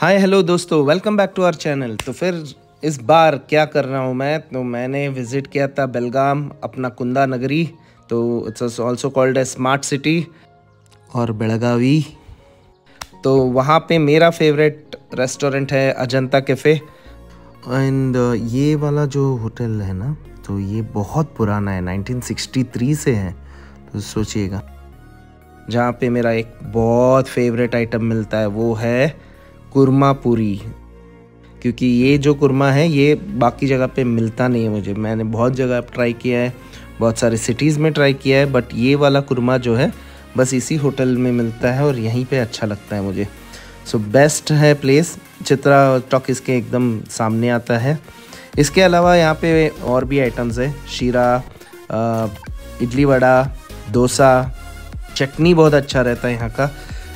हाय hello दोस्तों, welcome back to our channel. तो फिर इस बार क्या कर रहा हूँ मैं, तो मैंने विज़िट किया था बेलगाम, अपना कुंदा नगरी। तो it's also called a smart city और बेलगावी। तो वहाँ पे मेरा फेवरेट रेस्टोरेंट है अजंता कैफ़े। एंड ये वाला जो होटल है ना, तो ये बहुत पुराना है, 1963 से है। तो सोचिएगा, जहाँ पे मेरा एक बहुत फेवरेट आइटम मिलता है वो है कुरमा पूरी। क्योंकि ये जो कुरमा है ये बाकी जगह पे मिलता नहीं है मुझे। मैंने बहुत जगह ट्राई किया है, बहुत सारे सिटीज़ में ट्राई किया है, बट ये वाला कुरमा जो है बस इसी होटल में मिलता है और यहीं पे अच्छा लगता है मुझे। सो बेस्ट है प्लेस, चित्रा टॉकीज़ के एकदम सामने आता है। इसके अलावा यहाँ पे और भी आइटम्स है, शीरा, इडली वड़ा, डोसा, चटनी बहुत अच्छा रहता है यहाँ का।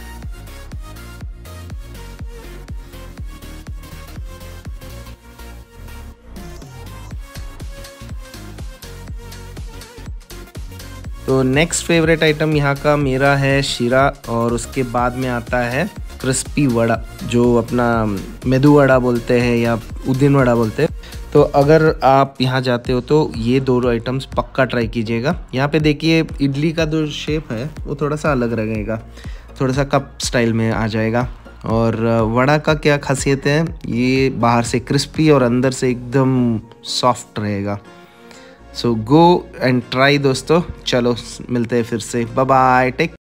तो नेक्स्ट फेवरेट आइटम यहाँ का मेरा है शीरा, और उसके बाद में आता है क्रिस्पी वड़ा, जो अपना मेदू वड़ा बोलते हैं या उद्दिन वड़ा बोलते हैं। तो अगर आप यहाँ जाते हो तो ये दोनों आइटम्स पक्का ट्राई कीजिएगा। यहाँ पे देखिए इडली का जो शेप है वो थोड़ा सा अलग रहेगा, थोड़ा सा कप स्टाइल में आ जाएगा। और वड़ा का क्या खासियत है, ये बाहर से क्रिस्पी और अंदर से एकदम सॉफ्ट रहेगा। सो गो एंड ट्राई दोस्तों। चलो मिलते हैं फिर से, बाय बाय, टेक।